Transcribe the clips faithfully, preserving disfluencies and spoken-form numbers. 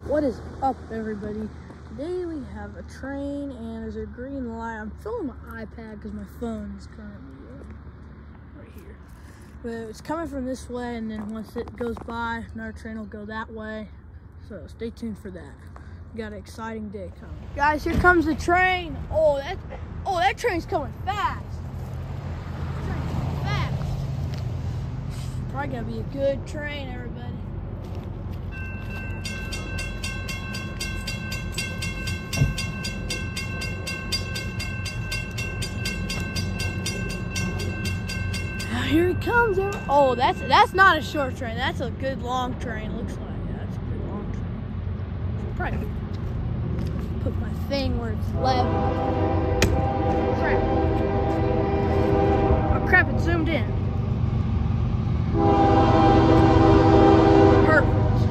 What is up, everybody? Today we have a train and there's a green light. I'm filming my iPad because my phone is currently uh, right here. But it's coming from this way, and then once it goes by, another train will go that way. So stay tuned for that. We got an exciting day coming. Guys, here comes the train. Oh, that, oh, that train's coming fast. That train's coming fast. Probably gonna be a good train, everybody. Here he comes. Oh, that's that's not a short train. That's a good long train. Looks like yeah, that's a good long train. Probably put my thing where it's level. Crap! Oh crap! It zoomed in. Perfect.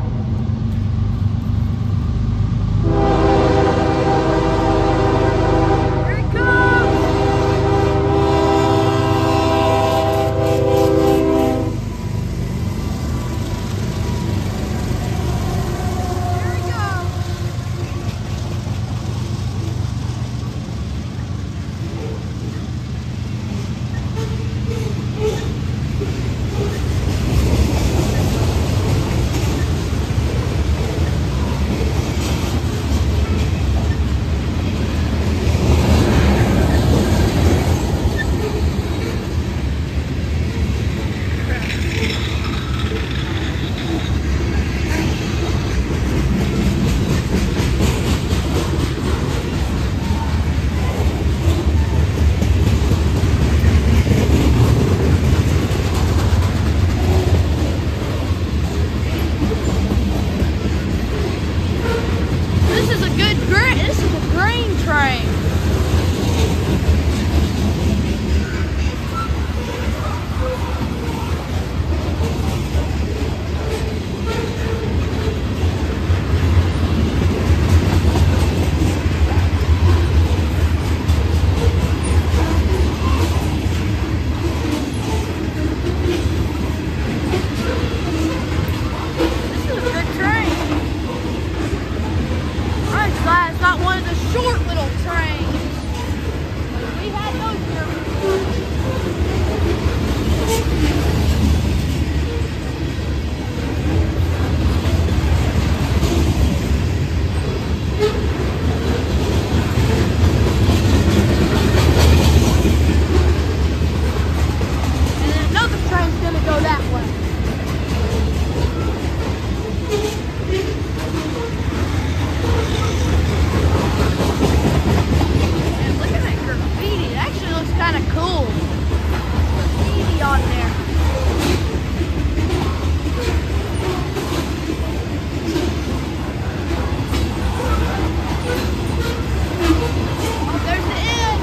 This is a grain train. It's not one of the short little trains. We had those here before. And then another train's gonna go that way. Kind of cool. Graffiti on there. Oh, there's the end.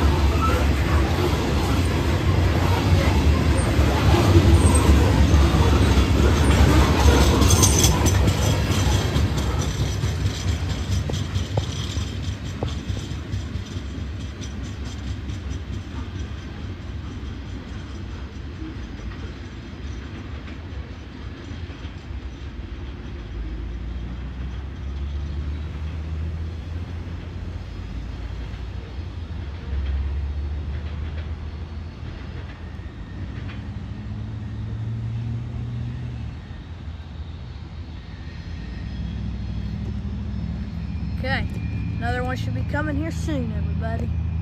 Okay, another one should be coming here soon, everybody.